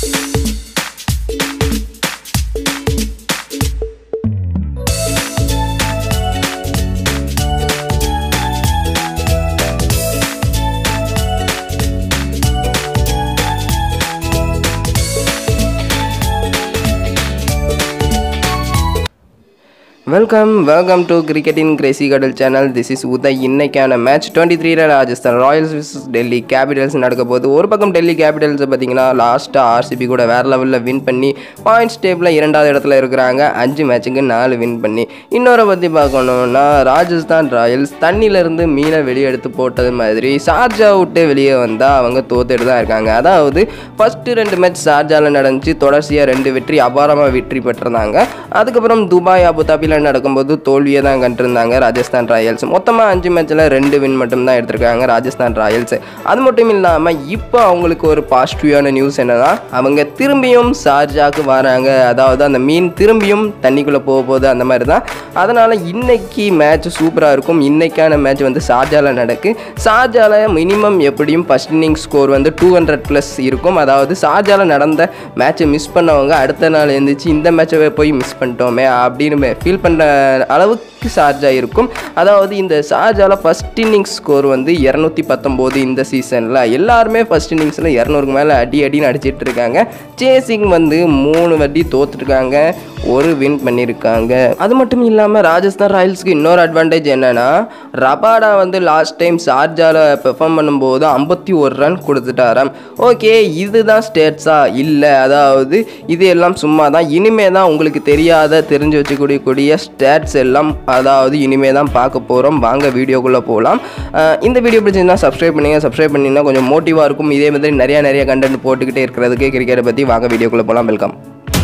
Welcome to Cricket in Crazy Cuddle channel. This is Uday. இன்னைக்கான match 23 Rajasthan Royals vs Delhi Capitals நடக்க போகுது. ஒரு பக்கம் டெல்லி கேபிட்டல்ஸ் பார்த்தீங்கன்னா லாஸ்ட்டாக ஆர்சிபி கூட வேறு லெவலில் வின் பண்ணி பாயிண்ட்ஸ் டேபிளில் 2வது இடத்துல இருக்கிறாங்க 5 மேட்சுக்கு 4 வின் பண்ணி. இன்னொரு பற்றி பார்க்கணுன்னா ராஜஸ்தான் ராயல்ஸ் தண்ணியிலேருந்து மீனை வெளியே எடுத்து போட்டது மாதிரி ஷார்ஜா விட்டு வெளியே வந்தால் அவங்க தோத்துட்டு தான் இருக்காங்க. அதாவது ஃபஸ்ட்டு 2 மேட்ச் ஷார்ஜாவில் நடந்துச்சு, தொடர்ச்சியாக 2 வெற்றி அபாரமாக வெற்றி பெற்றிருந்தாங்க. அதுக்கப்புறம் துபாய் அபுதாபியில் நடக்கும்போது தோல்வியை தான் கண்டிருந்தாங்க ராஜஸ்தான் ராயல்ஸ். மொத்தமாக 5 மேட்சில் 2 வின் மட்டும் தான் எடுத்திருக்காங்க ராஜஸ்தான் ராயல்ஸ். அது மட்டும் இல்லாமல் இப்போ அவங்களுக்கு ஒரு பாசிட்டிவான நியூஸ் என்னன்னா, அவங்க திரும்பியும் ஷார்ஜாவுக்கு வராங்க. அதாவது அந்த மீன் திரும்பியும் தண்ணிக்குள்ளே போக போகுது அந்த மாதிரி தான். அதனால் இன்னைக்கு மேட்ச் சூப்பராக இருக்கும். இன்னைக்கான மேட்ச் வந்து ஷார்ஜாவில் நடக்கு. ஷார்ஜாவில் மினிமம் எப்படியும் ஃபர்ஸ்ட் இன்னிங் ஸ்கோர் வந்து 200+ இருக்கும். அதாவது ஷார்ஜாவில் நடந்த மேட்சை மிஸ் பண்ணவங்க அடுத்த நாள் எழுந்திரிச்சு இந்த மேட்சை போய் மிஸ் பண்ணிட்டோமே அப்படின்னு ஃபீல் பண்ணுற அளவுக்கு ஷார்ஜா இருக்கும். அதாவது இந்த ஷார்ஜாவில் ஃபர்ஸ்ட் இன்னிங்ஸ் ஸ்கோர் வந்து 219. இந்த சீசனில் எல்லாருமே ஃபர்ஸ்ட் இன்னிங்ஸில் 200க்கு மேலே அடின்னு அடிச்சிட்டு இருக்காங்க. சேசிங் வந்து 3 வாட்டி தோற்றுருக்காங்க, 1 வின் பண்ணியிருக்காங்க. அது மட்டும் இல்லாமல் ராஜஸ்தான் ராயல்ஸுக்கு இன்னொரு அட்வான்டேஜ் என்னென்னா, ரபாடா வந்து லாஸ்ட் டைம் ஷார்ஜாவில் பெர்ஃபார்ம் பண்ணும்போது 51 ரன் கொடுத்துட்டாராம். ஓகே, இதுதான் ஸ்டேட்ஸா? இல்லை, அதாவது இது எல்லாம் சும்மா தான். இனிமே தான் உங்களுக்கு தெரிஞ்சு வச்சுக்கூடிய ஸ்டேட்ஸ் எல்லாம் அதாவது இனிமே தான் பார்க்க போகிறோம். வாங்க வீடியோக்குள்ளே போகலாம். இந்த வீடியோ பிடிச்சிருந்தா சப்ஸ்கிரைப் பண்ணிங்கன்னா கொஞ்சம் மோட்டிவாக இருக்கும். இதே மாதிரி நிறைய கண்டென்ட் போட்டுக்கிட்டே இருக்கிறதுக்கு கிரிக்கெட்டை பற்றி வாங்க வீடியோக்குள்ளே போகலாம். வெல்கம்.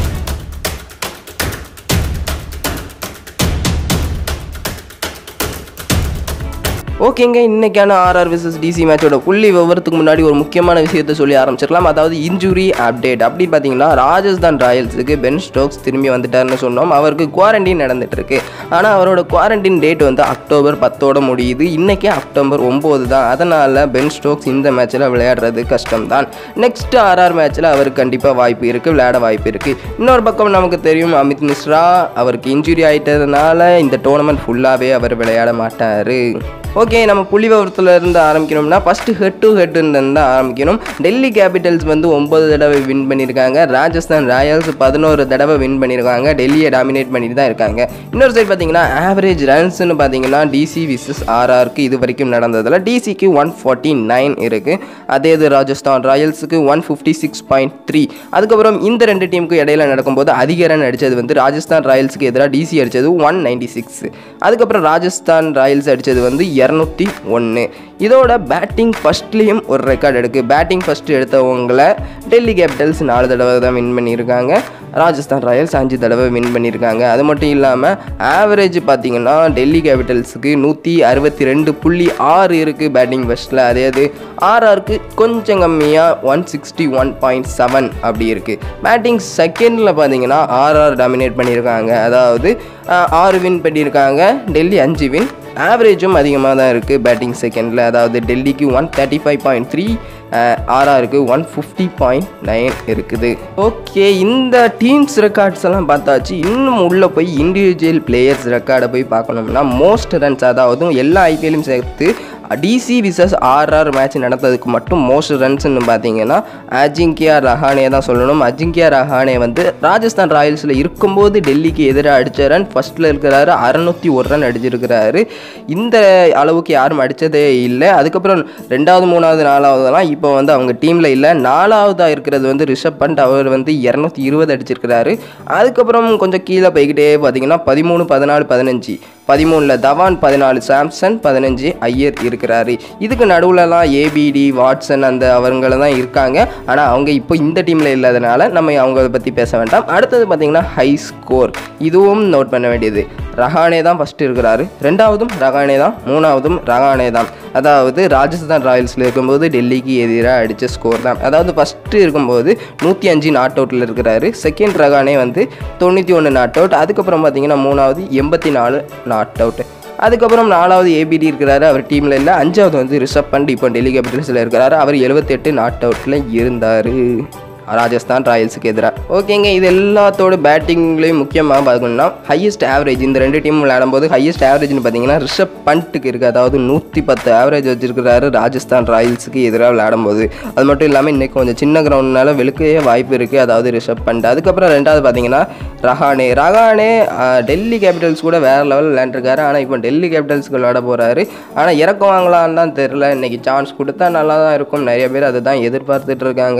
ஓகேங்க, இன்றைக்கான ஆர்ஆர் vs டிசி மேட்சோட புள்ளி விவரத்துக்கு முன்னாடி ஒரு முக்கியமான விஷயத்தை சொல்லி ஆரம்பிச்சிடலாம். அதாவது இன்ஜுரி அப்டேட். அப்படி பார்த்தீங்கன்னா ராஜஸ்தான் ராயல்ஸுக்கு பென் ஸ்டோக்ஸ் திரும்பி வந்துட்டார்னு சொன்னோம். அவருக்கு குவாரண்டைன் நடந்துட்டு இருக்கு. ஆனால் அவரோட குவாரண்டைன் டேட் வந்து அக்டோபர் 10 முடியுது. இன்றைக்கே அக்டோபர் 9 தான். அதனால் பென் ஸ்டோக்ஸ் இந்த மேட்ச்சில் விளையாடுறது கஷ்டம் தான். நெக்ஸ்ட் ஆர்ஆர் மேட்ச்சில் அவருக்கு கண்டிப்பாக வாய்ப்பு இருக்குது, விளையாட வாய்ப்பு இருக்குது. இன்னொரு பக்கம் நமக்கு தெரியும் அமித் மிஸ்ரா அவருக்கு இன்ஜுரி ஆகிட்டதுனால இந்த டோர்னமெண்ட் ஃபுல்லாகவே அவர் விளையாட மாட்டார். ஓகே, நம்ம புள்ளி விவரத்தில் இருந்து ஆரம்பிக்கணும்னா ஃபஸ்ட்டு ஹெட் டு ஹெட்டுன்னு தான் ஆரம்பிக்கணும். டெல்லி கேபிட்டல்ஸ் வந்து 9 தடவை வின் பண்ணியிருக்காங்க. ராஜஸ்தான் ராயல்ஸ் 11 தடவை வின் பண்ணியிருக்காங்க. டெல்லியை டாமினேட் பண்ணிட்டு தான் இருக்காங்க. இன்னொரு சைடு பார்த்தீங்கன்னா ஆவரேஜ் ரன்ஸ்னு பார்த்தீங்கன்னா டிசி vs ஆர்ஆருக்கு இது வரைக்கும் நடந்ததில் டிசிக்கு 149 இருக்குது. அதே இது ராஜஸ்தான் ராயல்ஸுக்கு 156.3. அதுக்கப்புறம் இந்த 2 டீமுக்கு இடையில நடக்கும்போது அதிக ரன் அடித்தது வந்து ராஜஸ்தான் ராயல்ஸுக்கு எதிராக டிசி அடித்தது 196. அதுக்கப்புறம் ராஜஸ்தான் ராயல்ஸ் அடித்தது வந்து 201. இதோட பேட்டிங் ஃபர்ஸ்ட்லேயும் ஒரு ரெக்கார்டு இருக்குது. பேட்டிங் ஃபர்ஸ்ட் எடுத்தவங்களை டெல்லி கேபிட்டல்ஸ் 4 தடவை தான் வின் பண்ணியிருக்காங்க. ராஜஸ்தான் ராயல்ஸ் 5 தடவை வின் பண்ணியிருக்காங்க. அது மட்டும் இல்லாமல் ஆவரேஜ் பார்த்தீங்கன்னா டெல்லி கேபிட்டல்ஸுக்கு 162.6 இருக்குது பேட்டிங் ஃபர்ஸ்ட்டில். அதே அது ஆர்ஆருக்கு கொஞ்சம் கம்மியாக 161.7 அப்படி இருக்குது. பேட்டிங் செகண்டில் பார்த்தீங்கன்னா ஆர்ஆர் டாமினேட் பண்ணியிருக்காங்க. அதாவது 6 வின் பண்ணியிருக்காங்க, டெல்லி 5 வின். ஆவரேஜும் அதிகமாக தான் இருக்குது பேட்டிங் செகண்டில். அதாவது டெல்லிக்கு 135.3, ஆர்ஆருக்கு 150.9 இருக்குது. ஓகே, இந்த டீம்ஸ் ரெக்கார்ட்ஸ் எல்லாம் பார்த்தாச்சு. இன்னும் உள்ளே போய் இண்டிவிஜுவல் பிளேயர்ஸ் ரெக்கார்டை போய் பார்க்கணும்னா மோஸ்ட் ரன்ஸ், அதாவது எல்லா ஐபிஎல்லையும் சேர்த்து டிசி vs ஆர்ஆர் மேட்ச் நடந்ததுக்கு மட்டும் மோஸ்ட் ரன்ஸ்ன்னு பார்த்தீங்கன்னா அஜிங்கியா ரஹானே தான் சொல்லணும். அஜிங்கியா ரஹானே வந்து ராஜஸ்தான் ராயல்ஸில் இருக்கும்போது டெல்லிக்கு எதிராக அடித்த ரன் ஃபஸ்ட்டில் இருக்கிறாரு. 601 ரன் அடிச்சிருக்கிறாரு. இந்த அளவுக்கு யாரும் அடித்ததே இல்லை. அதுக்கப்புறம் 2வது 3வது 4வதுலாம் இப்போ வந்து அவங்க டீமில் இல்லை. 4வதாக இருக்கிறது வந்து ரிஷப் பண்ட். அவர் வந்து 220 அடிச்சிருக்கிறாரு. அதுக்கப்புறம் கொஞ்சம் கீழே போய்கிட்டே பார்த்தீங்கன்னா 13, 14, 15. 13ல் தவான், 14 சாம்சன், 15 ஐயர் இருக்கிறாரு. இதுக்கு நடுவுலலாம் ஏபிடி வாட்சன் அந்த அவங்கள தான் இருக்காங்க. ஆனால் அவங்க இப்போ இந்த டீமில் இல்லாதனால நம்ம அவங்கள பற்றி பேச வேண்டாம். அடுத்தது பார்த்திங்கன்னா ஹை ஸ்கோர். இதுவும் நோட் பண்ண வேண்டியது. ரஹானே தான் ஃபஸ்ட்டு இருக்கிறாரு, 2வதும் ரஹானே தான், 3வதும் ரஹானே தான். அதாவது ராஜஸ்தான் ராயல்ஸில் இருக்கும்போது டெல்லிக்கு எதிராக அடித்த ஸ்கோர் தான். அதாவது ஃபஸ்ட்டு இருக்கும்போது 105 நாட் அவுட்டில் இருக்கிறாரு. செகண்ட் ரஹானே வந்து 91 நாட் அவுட். அதுக்கப்புறம் பார்த்திங்கன்னா 3வது 84 நாட் அவுட். அதுக்கப்புறம் 4வது ஏபிடி இருக்கிறாரு, அவர் டீமில் இல்லை. 5வது வந்து ரிஷப் பண்ட் இப்போ டெல்லி கேபிட்டல்ஸில் இருக்கிறாரு. அவர் 78 நாட் அவுட்டில் இருந்தார். ராஜஸ்தான் ராயல்ஸுக்கு எதிராக. ஓகேங்க, இது எல்லாத்தோட பேட்டிங்லேயும் முக்கியமாக பார்க்கணும்னா ஹையஸ்ட் ஆவரேஜ் இந்த 2 டீம் விளையாடும்போது ஹையஸ்ட் ஆவரேஜ்னு பார்த்தீங்கன்னா ரிஷப் பண்ட்டுக்கு இருக்குது. அதாவது 110 ஆவரேஜ் வச்சிருக்கிறாரு ராஜஸ்தான் ராயல்ஸுக்கு எதிராக விளையாடும்போது. அது மட்டும் இல்லாமல் இன்றைக்கி கொஞ்சம் சின்ன கிரவுண்ட்னால வெளுக்கவே வாய்ப்பு இருக்குது, அதாவது ரிஷப் பண்ட். அதுக்கப்புறம் 2வது பார்த்தீங்கன்னா ரஹானே டெல்லி கேபிட்டல்ஸ் கூட வேறு லெவல் விளையாண்டுருக்காரு. ஆனால் இப்போ டெல்லி கேபிட்டல்ஸ்க்கு விளையாட போகிறாரு. ஆனால் இறக்குவாங்களான்னு தான் தெரில. இன்றைக்கி சான்ஸ் கொடுத்தா நல்லா தான் இருக்கும். நிறைய பேர் அதை தான் எதிர்பார்த்துட்டு இருக்காங்க.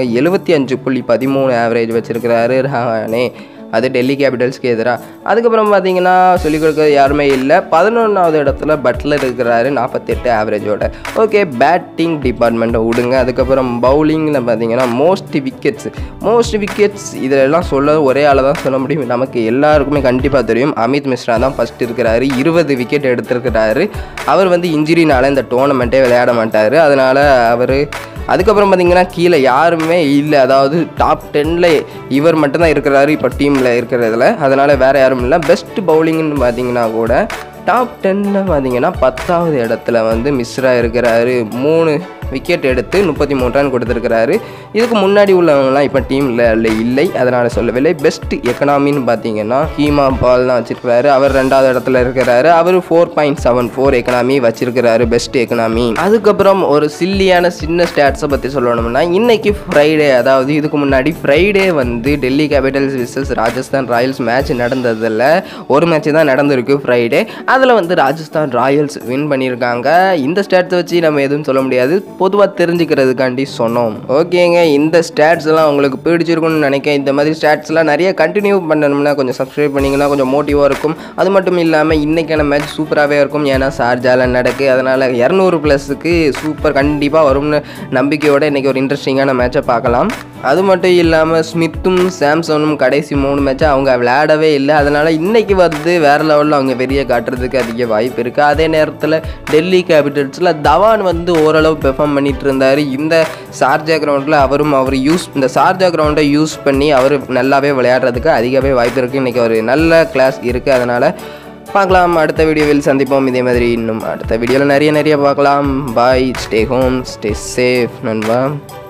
75.13 ஆவரேஜ் வச்சிருக்கிறாரு ரஹானே, அது டெல்லி கேபிட்டல்ஸ்க்கு எதிராக. அதுக்கப்புறம் பார்த்தீங்கன்னா சொல்லிக் கொடுக்க யாருமே இல்லை. 11வது இடத்துல பட்லர் இருக்கிறாரு 48 ஆவரேஜோட. ஓகே, பேட்டிங் டிபார்ட்மெண்ட்டை விடுங்க. அதுக்கப்புறம் பவுலிங்கில் பார்த்தீங்கன்னா மோஸ்ட் விக்கெட்ஸ் இதெல்லாம் சொல்ல ஒரே ஆளை தான் சொல்ல முடியும். நமக்கு எல்லாருக்குமே கண்டிப்பாக தெரியும், அமித் மிஸ்ரா தான் ஃபஸ்ட் இருக்கிறாரு. 20 விக்கெட் எடுத்திருக்கிறாரு. அவர் வந்து இன்ஜுரினால இந்த டோர்னமெண்ட்டே விளையாட மாட்டார். அதனால் அவர் அதுக்கப்புறம் பார்த்தீங்கன்னா கீழே யாருமே இல்லை. அதாவது டாப் 10ல் இவர் மட்டும்தான் இருக்கிறாரு இப்போ டீமில் இருக்கிறதுல. அதனால் வேறு யாரும் இல்லை. பெஸ்ட் பவுலிங்னு பார்த்தீங்கன்னா கூட டாப் 10ல் பார்த்தீங்கன்னா 10வது இடத்துல வந்து மிஸ்ரா இருக்கிறாரு. 3 விக்கெட் எடுத்து 33 ரன் கொடுத்துருக்கிறாரு. இதுக்கு முன்னாடி உள்ளவங்கலாம் இப்போ டீமில் இல்லை, அதனால் சொல்லவில்லை. பெஸ்ட் எக்கனாமின்னு பார்த்தீங்கன்னா ஹீமா பால் தான் வச்சிருக்கிறாரு. அவர் 2வது இடத்துல இருக்கிறாரு. அவர் 4.74 எக்கனாமி வச்சிருக்கிறாரு, பெஸ்ட் எக்கனாமி. அதுக்கப்புறம் ஒரு சில்லியான சின்ன ஸ்டாட்ஸை பற்றி சொல்லணும்னா இன்னைக்கு ஃப்ரைடே, அதாவது இதுக்கு முன்னாடி ஃப்ரைடே வந்து Delhi Capitals versus Rajasthan Royals match நடந்ததில் ஒரு மேட்ச் தான் நடந்திருக்கு ஃப்ரைடே. அதில் வந்து ராஜஸ்தான் ராயல்ஸ் வின் பண்ணியிருக்காங்க. இந்த ஸ்டாட்ஸை வச்சு நம்ம எதுவும் சொல்ல முடியாது, பொதுவாக தெரிஞ்சுக்கிறதுக்காண்டி சொன்னோம். ஓகேங்க, இந்த ஸ்டாட்ஸ் எல்லாம் உங்களுக்கு பிடிச்சிருக்குன்னு நினைக்கிறேன். இந்த மாதிரி ஸ்டாட்ஸ்லாம் நிறைய கண்டினியூ பண்ணணும்னா கொஞ்சம் சப்ஸ்கிரைப் பண்ணிங்கன்னா கொஞ்சம் மோட்டிவாக இருக்கும். அது மட்டும் இல்லாமல் இன்றைக்கான மேட்ச் சூப்பராகவே இருக்கும். ஏன்னா ஷார்ஜாவில் நடக்கு. அதனால் 200+ சூப்பர் கண்டிப்பாக வரும்னு நம்பிக்கையோடு இன்றைக்கி ஒரு இன்ட்ரெஸ்டிங்கான மேட்சை பார்க்கலாம். அது மட்டும் இல்லாமல் ஸ்மித்தும் சாம்சனும் கடைசி 3 மேட்சை அவங்க விளையாடவே இல்லை. அதனால் இன்றைக்கி வந்து வேறு லெவலில் அவங்க வெளியே காட்டுறதுக்கு அதிக வாய்ப்பு இருக்குது. அதே நேரத்தில் டெல்லி கேபிட்டல்ஸில் தவான் வந்து ஓரளவு பெர்ஃபார்ம் பண்ணிகிட்டு இருந்தார். இந்த ஷார்ஜா கிரவுண்டில் இந்த ஷார்ஜா கிரவுண்டை யூஸ் பண்ணி அவர் நல்லாவே விளையாடுறதுக்கு அதிகவே வாய்ப்பு இருக்குது. இன்றைக்கி ஒரு நல்ல கிளாஸ் இருக்குது. அதனால் பார்க்கலாம். அடுத்த வீடியோவில் சந்திப்போம். இதே மாதிரி இன்னும் அடுத்த வீடியோவில் நிறைய பார்க்கலாம். Bye, stay home, stay safe நண்பா.